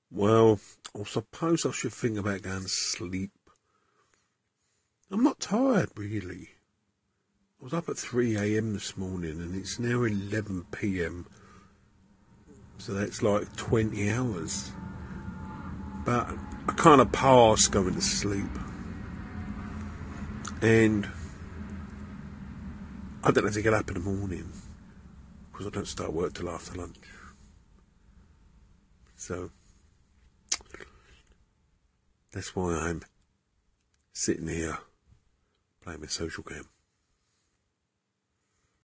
Well, I suppose I should think about going to sleep. I'm not tired, really. I was up at 3 a.m. this morning and it's now 11 p.m. So that's like 20 hours. But I kind of pass going to sleep. And I don't have to get up in the morning because I don't start work till after lunch. So that's why I'm sitting here playing my social game.